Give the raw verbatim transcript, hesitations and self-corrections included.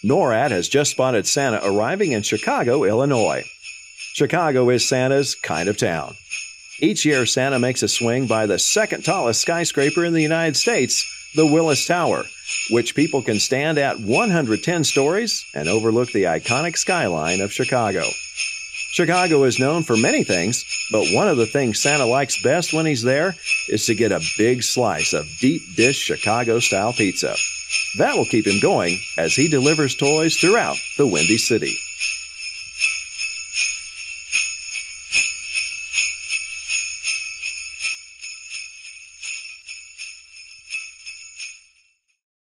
NORAD has just spotted Santa arriving in Chicago, Illinois. Chicago is Santa's kind of town. Each year, Santa makes a swing by the second tallest skyscraper in the United States, the Willis Tower, which people can stand at one hundred ten stories and overlook the iconic skyline of Chicago. Chicago is known for many things, but one of the things Santa likes best when he's there is to get a big slice of deep dish Chicago-style pizza. That will keep him going as he delivers toys throughout the Windy City.